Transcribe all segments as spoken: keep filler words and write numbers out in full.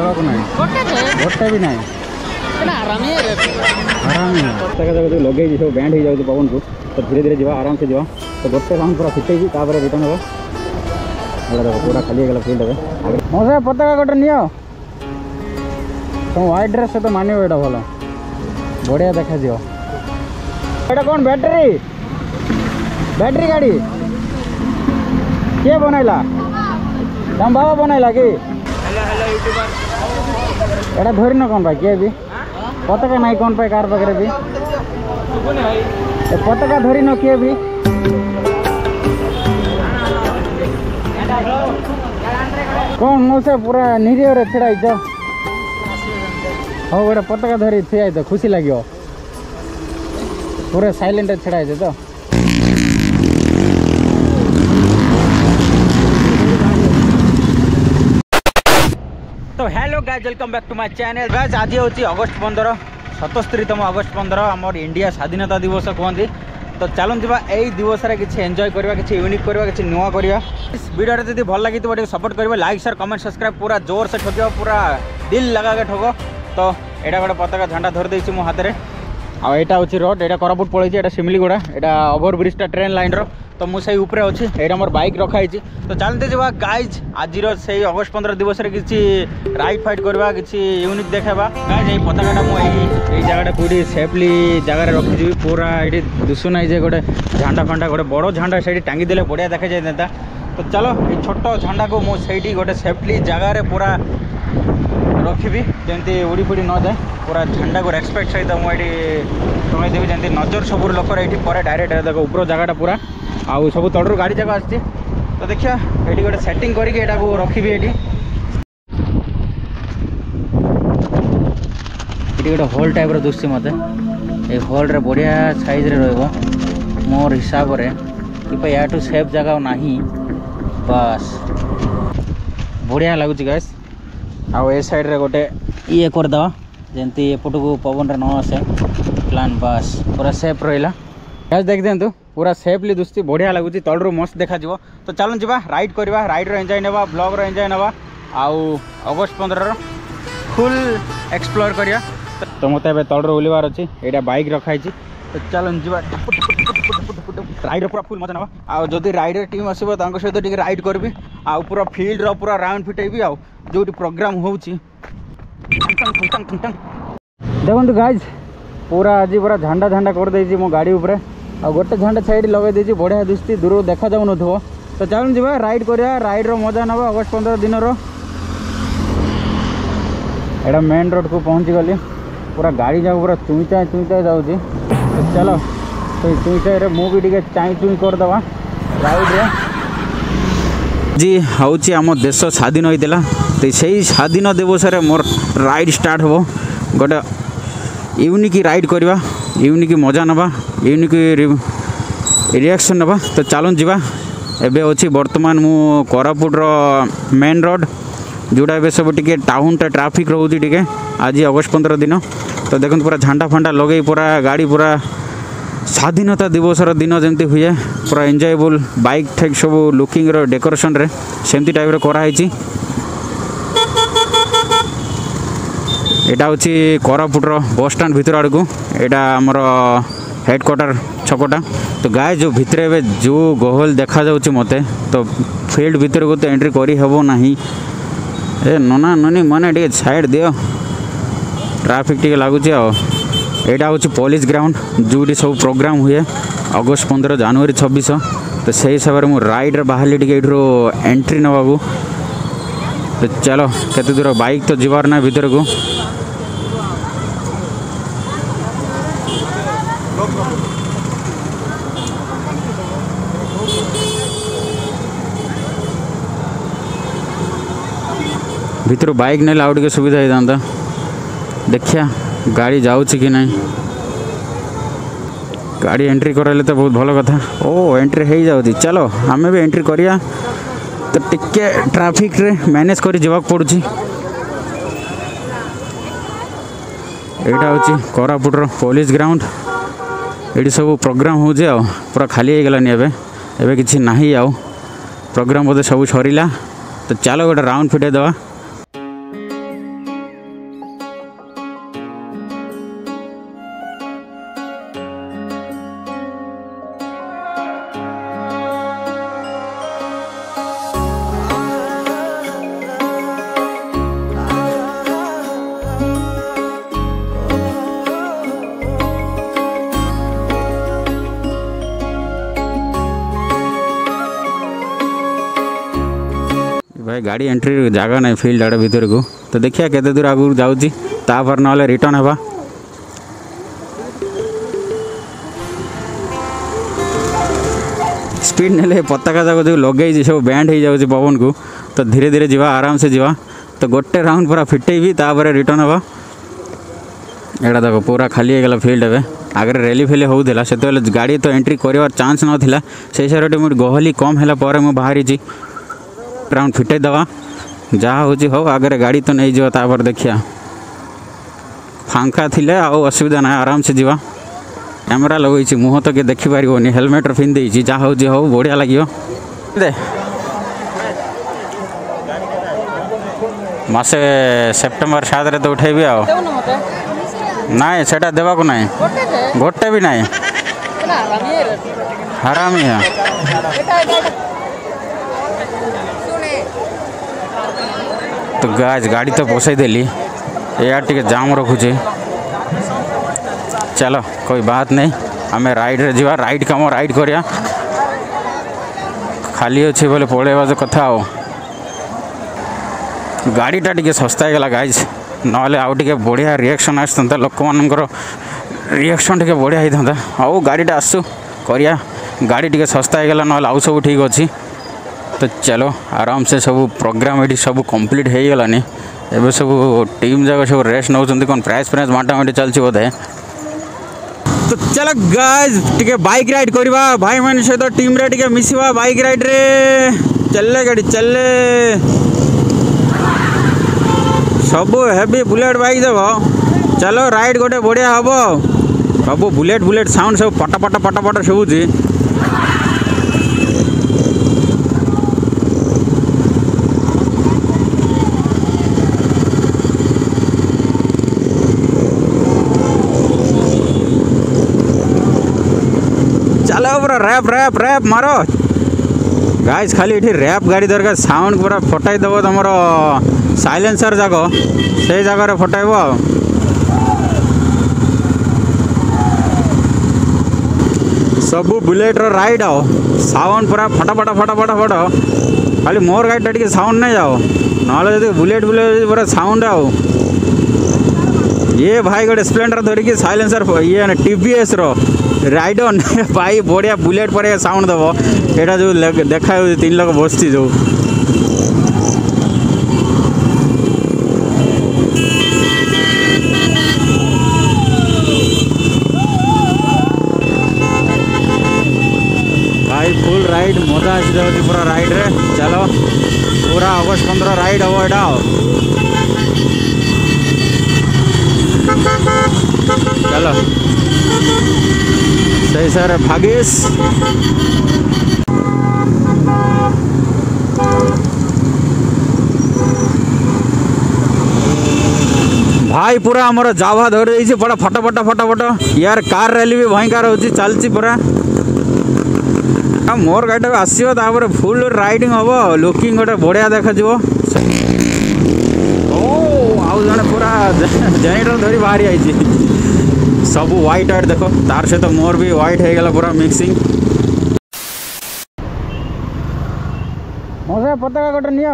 जवाब नहीं गोटे भी नहीं आराम आराम लगे सब बैंड हो जाए पवन को तो धीरे धीरे जा आराम से जा तो गोटे राउंड पूरा फिटे रिटर्न हे देख पूरा खाली हो फील्ड मौसा पताका गोटे नि तुम व्हाइट ड्रेस से तो मान यहाँ भल बढ़िया देखा दियो एटा कौन बैटरी बैटरी गाड़ी किए बनैला तुम बाबा बनैला कि एटा धरन कौन भाई किए भी पताका नहीं कौन पाए कार पाखे भी पताका धरन किए भी कौन मौसा पूरा निरीह छिड़ा हाँ गोटे पताका धरी ठिया तो खुशी लगे पूरा साइलेंट छिड़ा तो तो hello guys welcome back to my channel guys आज होची अगस्त पंद्रह सतस्तरीतम अगस्त पंद्रह आम इंडिया स्वाधीनता दिवस कहते तो चलूँ जा यही दिवस में किसी एंजॉय करवा किसी यूनिक करवा किसी नुआ करवा इस वीडियो जब भल लगी सपोर्ट करेंगे लाइक शेयर कमेंट सब्सक्राइब पूरा जोर से ठोक पूरा दिल लगा के ठोक तो यहाँ गोटे पताका झंडा धरी देती मो हाथ में आईटा हूँ रोड यहाँ कोरापुट पलैसी सिमिलीगुड़ा यहाँ ओभर ब्रिजटा ट्रेन लाइन रो तो मुझे ऊपर अच्छी यहाँ मोर बाइक रखाई तो चलते जा गाइज आज से अगस्त पंद्रह दिवस में किसी राइड फाइट करवा किसी यूनिक देखावा गाइज ये पताकाटा मुझे जगह पूरी सेफली जगार रखी पूरा ये दिशु ना जे गोटे झंडा फंडा गोटे बड़ झंडा से टांगी देले बढ़िया देखा जाता तो चलो ये छोट झंडा को मुझे गोटे सेफली जगार पूरा रखी जमी उड़ी फुड़ी न जाए पूरा झंडा को रेस्पेक्ट सहित मुझे टंगाई देवी जमी नजर सब लोक ये डायरेक्ट देख ऊपर जगह पूरा आउ सब तड़ू गाड़ी जाक आस तो देखिए ये गोटे सेटिंग करके रखी ये गोटे हॉल टाइप दुश्ची मत ये हॉल रे बढ़िया साइज रे रही मोर हिसाब से या टू सेफ जगह ना बस बढ़िया लगुच गैस आउ ए साइड रे गोटे ये करदे जमी एपट को पवन रे न आसे प्लान बस पूरा सेफ रहा गैस देख दिंतु पूरा सेफली दुस्ती बढ़िया लगुच तलू मस्त देखा तो चलो जा राइड करवा राइड एंजॉय ना ब्लॉग एंजॉय ना आउ अगस्त पंद्रह फुल एक्सप्लोर करिया तो मत तलू ओहलिबार अच्छी यहाँ बाइक रखाई तो चलो जा राइड पूरा फुल मजा ना आउ जदि राइडर टीम आसो सहित टे राइड करी आउ पूरा फील्ड रो पूरा राउंड फिटेबी आउ जो प्रोग्राम हो देखो गाइज पूरा आज पूरा झंडा झंडा कर देछि मो गाड़ी ऊपर आ गोटे झंडा साइड लगे देछि बढ़िया दिस्ती दूर देखा जाऊ नथो तो चलूँ जा राइड करिया राइड रो मजा नवा अगस्त पंद्रह दिन रो एटा मेन रोड को पहुँची गली पूरा गाड़ी जाक पूरा चुईचा चुईचा जाऊँगी तो चलो तो चुईचा मुझे टे चाई चुई करदे राइड रे जी हूँ आम देश स्वाधीन होता तो सही स्वाधीन दिवस मोर राइड स्टार्ट हो गोटे यूनिक राइड करवा यूनिक मजा नवा यूनिक रिएक्शन नवा तो चलूँ जा एबे अच्छी बर्तमान मु कोरापुट मेन रोड जोड़ा ए सब टे टाउन टा ट्राफिक रोचे टे आज अगस्त पंद्रह दिन तो देखो पूरा झंडा फंडा लगे पूरा गाड़ी पूरा स्वाधीनता दिवस दिन जमती हुए पूरा एंजॉयबल बाइक ठेक सब लुकिंग रो डेकोरेशन रे सेमती टाइप रो कराई एटा हूँ कोरापुटर बस स्टाण्ड भितर आड़ को यहाँ आमर हेडक्वार्टर छकटा तो गाय जो भितर ए जो गहल देखा जाऊँ मत तो फील्ड भितर को तो एंट्री करी हेबो नाही ए नना ननी मैंने टे साइड दियो ट्राफिक टे लगुच यहाँ हूँ पुलिस ग्राउंड जो सब प्रोग्राम हुए अगस्त पंद्रह जनवरी छब्बीस तो से हिसाब से मुझे राइड बाहर टे एंट्री नवा तो चलो केते दूर बाइक तो जीवार ना भीतर को भीतर बाइक नहीं आउ टे सुविधा होता देखिया गाड़ी जाऊँच कि नहीं गाड़ी एंट्री कराइले तो बहुत भल कथा ओ एंट्री हो जाऊँगी चलो आमे भी एंट्री करिया तो टिके ट्राफिक रे मैनेज कर जावाक पड़ुछि एटा हूँ कोरापुटर पुलिस ग्राउंड ये सब प्रोग्राम हो पूरा खाली हो गलानी एबे एबे किछि नाही आउ प्रोग्राम बोधे सब सरीला तो चलो गोटे राउंड फिटे दवा भाई गाड़ी एंट्री जगह ना फील्ड आड़े भीतर को तो देखिए केते दूर आगु जाऊँगी तापर ना रिटर्न हवा स्पीड ने पताका जाक जो लगे सब बैंड हो जाऊँगी पवन को तो धीरे धीरे जावा आराम से जावा तो गोटे राउंड पूरा फिटेबी तापर रिटर्न हवा एटा देखो पूरा खाली हो गला फील्ड एवं आगे रेली फेली होता से गाड़ी तो एंट्री कर चांस नाला से हिसाब से गहली कम है मुझे बाहरी राउंड फिटे दवा जहाँ हूँ हो आगे गाड़ी तो नहीं जापर देखिया फांका थिले आउ असुविधा ना आराम से जीवा कैमेरा लगे मुँह तो किए देखिपार हेलमेट पिंधे जहाँ हूँ हो बढ़िया लगे मसे सेप्टेम्बर सात तो उठेबी आ नाई सेटा देवा को नहीं गोटे भी नहीं हरामी है तो गाज गाड़ी तो पोसाई देली यार टिके जाम रखुचे चलो कोई बात नहीं आमे राइड रे जीवा राइड कम राइड करिया खाली अच्छे बोले पड़ेवा जो कथा हो गाड़ीटा टिके सस्ता हो गला गाइज नले आउ टिके बढ़िया रिएक्शन आसता लोक मानकर रिएक्शन टिके बढ़िया होता आउ गाड़ीटा आसु करिया गाड़ी टिके सस्ता हो गला नले आउ सब ठीक अच्छी तो चलो आराम से सब प्रोग्राम ये सब कंप्लीट हो गलानी एबे सब टीम जाक सब रेस्ट नौ कौन प्राइस प्राइस बांटाबांटी चलती बोधे तो चलो गाइज टिके बाइक राइड करवा भाई मान सहित टीम रे टिके मिसिवा बाइक राइड रे चले गाड़ी चले सब हेवी बुलेट बाइक देव चलो राइड गोटे बढ़िया हम सब बुलेट बुलेट साउंड सब पट पट पट पट शुभुची चलो पूरा रैप रैप रैप मारो गाइस खाली ये रैप गाड़ी दरकार साउंड पूरा फटाई देव तुम साइलेंसर जाक से जगार फटाइब सब बुलेट राइड आओ साउंड पूरा फटाफट फटाफट फट खाली मोर गाड़ी टे साउंड नहीं जाओ ना बुलेट बुलेट पूरा साउंड आओ ये भाई गोटे स्प्लेंडर धरिकी साइलेंसर ये टीवीएस रो राइड ऑन भाई बढ़िया बुलेट पर साउंड दब एटा जो देखा तीन लोग बसती जो भाई फुल राइड मजा आसी जाऊँगी पूरा राइड रे चलो पूरा अगस्ट पंद्रह राइड हम यहाँ चलो सही सर भागेश भाई पूरा आमर जावा धर देछि बड़ा फटाफट फटाफट यार कार रैली भी भयंकर होची चलची पूरा मोर गाड़ी आसो तापर फुल राइडिंग हम लुकिंग गोटे बढ़िया देखा ओ आउ जड़े पूरा जेनेटर धरी बाहरी आई सब व्हाइट व्हाइट देखो तार सहित तो मोर भी व्हाइट हो गला पूरा मिक्सिंग मजा पताका गोटे नि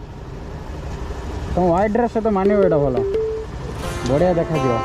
तुम व्हाइट ड्रेस सहित मानव ये भल बढ़िया देखा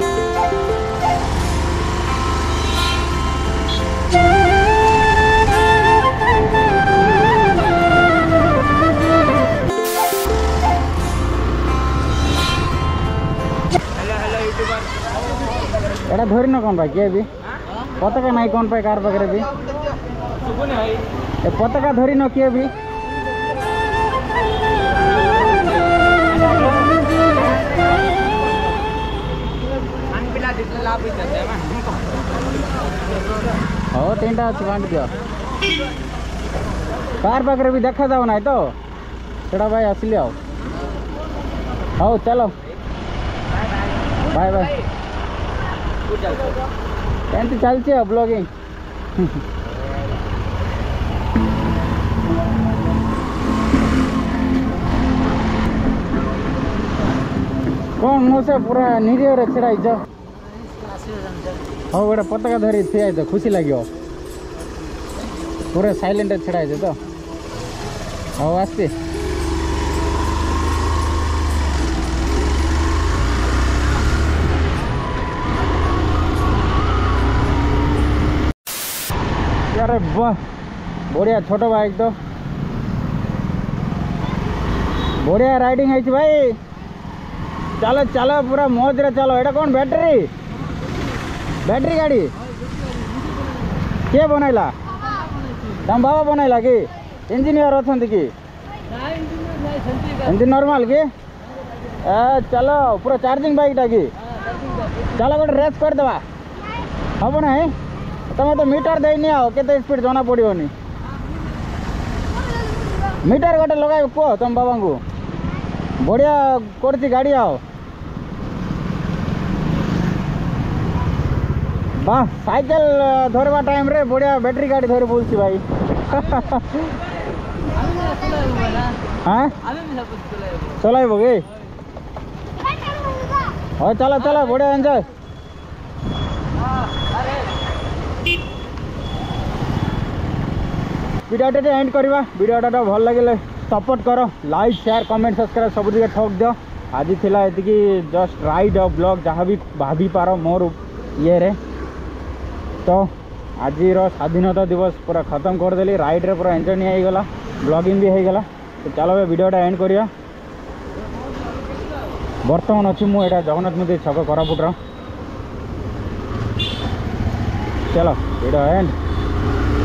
एटा धरी न कौन किए भी पताका नहीं कौन पाए कार पाखे भी पताका धरी न किए भी हाँ तीन टा अच्छी बांट दियो कार पाखे भी देखा जाओ ना तो सेटा भाई आसिली आओ हाँ चलो बाय बाय एमती चलती ब्लॉगिंग कौन मोसे पूरा निरीह छड़ाई हाँ गोटे पताका धरी ठिया तो खुशी लगे पूरा साइलेंट छड़ाई तो हाँ आसती अरे वाह बढ़िया छोट बाइक तो बढ़िया राइडिंग है भाई चलो चलो पूरा मौज रे चलो एटा कौन बैटरी बैटरी गाड़ी के बनैला तम बाबा बनैला कि इंजीनियर अछंती कि एमती नॉर्मल कि ए चलो पूरा चार्जिंग बाइक टा कि चलो गोटे रेस कर देबा हम ना तुम तो मीटर देनी आओ केते स्पीड जना पड़ोनी मीटर गोटे लगा कह तुम बाबा को बढ़िया करती गाड़ी आओ वाह साइकिल धरवा टाइम रे बढ़िया बैटरी गाड़ी धरे बोलती भाई हाँ चलाइब कि हाँ चलो चलो बढ़िया एंजॉय वीडियोटा एंड करवा वीडियोटा भल लगे सपोर्ट कर लाइक शेयर कमेंट सब्सक्राइब सब दिखे ठोक दियो आज थिला एतिकी जस्ट राइड और ब्लॉग जहाँ भी भाभी पार मोर ये रे तो आज स्वाधीनता दिवस पूरा खत्म करदेली राइड रे पूरा एंजॉय नहीं होगला ब्लॉगिंग भी होगला तो चलो ये वीडियोटा एंड करिया बर्तमान अच्छी मुझे जगन्नाथ मंदिर छक कोरापुटर चलो वीडियो एंड।